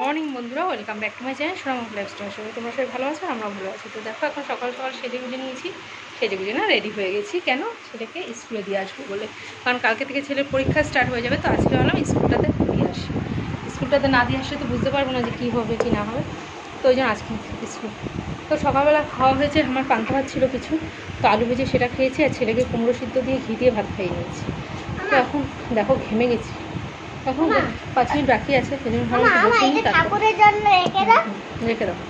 Morning বন্ধুরা, welcome back to my channel Sonamukh lifestyle. সবাই তোমরা সবাই ভালো আছো, আমরা ভালো আছি। তো দেখো এখন সকাল সকাল সেজে নিয়েছি, না রেডি হয়ে গেছি। কেন? ছেলেকে স্কুলে দিয়ে আসবো বলে, কারণ কালকে থেকে ছেলের পরীক্ষা স্টার্ট হয়ে যাবে। তো আজকে ভাবলাম স্কুলটাতে দিয়ে আসি। স্কুলটাতে না দিয়ে আসলে তো বুঝতে পারবো না যে কী হবে কি না হবে, তো ওই জন্য আজকে স্কুল। তো সকালবেলা খাওয়া হয়েছে, আমার পান্তা ভাত ছিল কিছু, তো আলু ভেজে সেটা খেয়েছি, আর ছেলেকে কুমড়ো সিদ্ধ দিয়ে ঘি দিয়ে ভাত খাইয়ে নিয়েছি। তো এখন দেখো ঘেমে গেছি, এখন 5 মিনিট বাকি আছে, সেজন্য ভালো ঠাকুরের জন্য রেখে দাও।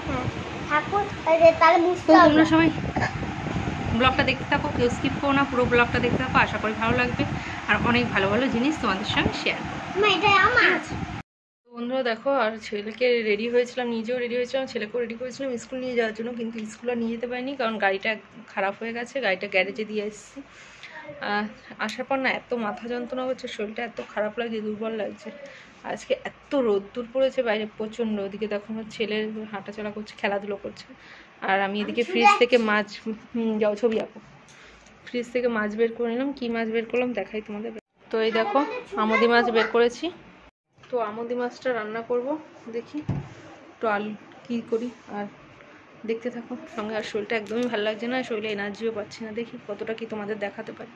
তো তোমরা সবাই ব্লগটা দেখতে থাকো, কেউ স্কিপ করো না, পুরো ব্লগটা দেখতে থাকো। আশা করি ভালো লাগবে, আর অনেক ভালো ভালো জিনিস তোমাদের সঙ্গে শেয়ার করবো। বন্ধুরা দেখো, আর ছেলেকে রেডি হয়েছিলাম, নিজেও রেডি হয়েছিলাম, ছেলেকেও রেডি করেছিলাম স্কুল নিয়ে যাওয়ার জন্য, কিন্তু স্কুল আর নিয়ে যেতে পারিনি, কারণ গাড়িটা খারাপ হয়ে গেছে। গাড়িটা গ্যারেজে দিয়ে এসেছি। আসার পর না এত মাথা যন্ত্রণা হচ্ছে, শরীরটা এত খারাপ লাগছে, দুর্বল লাগছে। আজকে এত রোদ্দুর পড়েছে বাইরে প্রচণ্ড। ওদিকে দেখো আমার ছেলে হাঁটাচলা করছে, খেলাধুলো করছে, আর আমি এদিকে ফ্রিজ থেকে মাছ যাও ছবি আঁকো, ফ্রিজ থেকে মাছ বের করে নিলাম। কী মাছ বের করলাম দেখাই তোমাদের। তো এই দেখো আমুদি মাছ বের করেছি, তো আমুদি মাছটা রান্না করব। দেখি একটু আলু কী করি, আর দেখতে থাকো সঙ্গে। আর শরীরটা একদমই ভালো লাগছে না, শরীরে এনার্জিও পাচ্ছি না, দেখি কতটা কি তোমাদের দেখাতে পারি।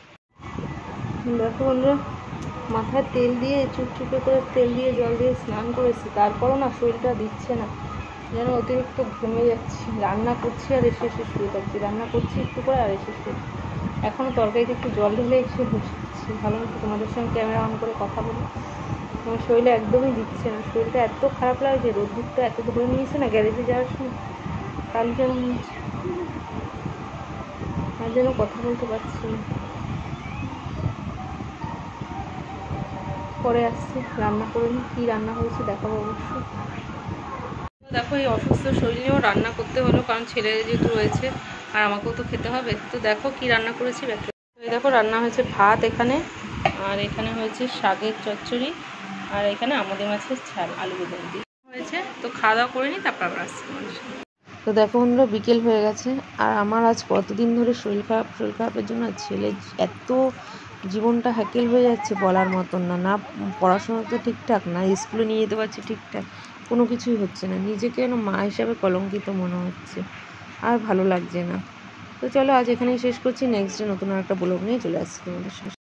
দেখো বন্ধুরা, মাথায় তেল দিয়ে চুপচুপে করে তেল দিয়ে জল দিয়ে স্নান করেছি, তারপরও না শরীরটা দিচ্ছে না, যেন অতিরিক্ত ঘেমে যাচ্ছি। রান্না করছি আর এসে শুয়ে থাকছি, রান্না করছি একটু করে আর এসে শুয়ে। এখনও তরকারিতে একটু জল ঢেলে এসে বসেছি, ভালো মতো তোমাদের সঙ্গে ক্যামেরা অন করে কথা বলি। আমার শরীরে একদমই দিচ্ছে না, শরীরটা এত খারাপ লাগছে, রোদ্দুরটা এত ধরে নিয়েছে না গ্যারেজে যাওয়ার সময়, কাল যেন আর যেন কথা বলতে পারছি না। পরে আসছি, রান্না করে নিই, কী রান্না হয়েছে দেখাবো অবশ্যই। দেখো এই অসুস্থ শরীরেও রান্না করতে হলো, কারণ ছেলে যেহেতু রয়েছে আর আমাকেও তো খেতে হবে। তো দেখো কি রান্না করেছি ব্যাখ্যা। এই দেখো রান্না হয়েছে ভাত এখানে, আর এখানে হয়েছে শাকের চচ্চড়ি, আর এখানে আমুদি মাছের ঝাল আলু বেগুন দিয়ে হয়েছে। তো খাওয়া দাওয়া করে নিই, তারপর আবার আসছি। তো দেখো বন্ধুরা বিকেল হয়ে গেছে, আর আমার আজ কতদিন ধরে শরীর খারাপের জন্য ছেলে এত জীবনটা হ্যাকেল হয়ে যাচ্ছে বলার মতন না। না পড়াশোনা তো ঠিকঠাক, না স্কুলে নিয়ে যেতে পারছি ঠিকঠাক, কোনো কিছুই হচ্ছে না। নিজেকে যেন মা হিসাবে কলঙ্কিত মনে হচ্ছে, আর ভালো লাগছে না। তো চলো আজ এখানেই শেষ করছি, নেক্সট ডে নতুন একটা ব্লগ নিয়ে চলে আসছি তোমাদের সাথে।